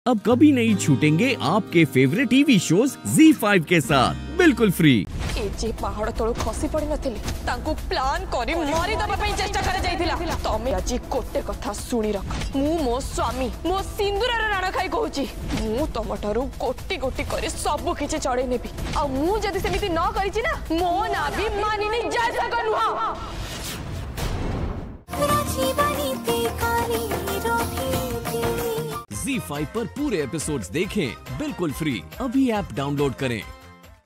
अब कभी नहीं छूटेंगे आपके फेवरेट टीवी शोज ZEE5 के साथ बिल्कुल फ्री। जे पहाड़ तळु खसी पड़ी नथिले तांको प्लान करी मारी दबा पई चेष्टा करे जाइथिला। तमे आज कोटे कथा सुनी रख। मु मो स्वामी मो सिंदूरर राणा खाई कहूची मु तमठारु कोटी कोटी करे सब किछि चढ़े नेबी। आ मु जदी सेमिति न करिछि ना मो ना भी मानिनी जाय सक नुहा। ZEE5 पर पूरे एपिसोड्स देखें बिल्कुल फ्री। अभी ऐप डाउनलोड करें।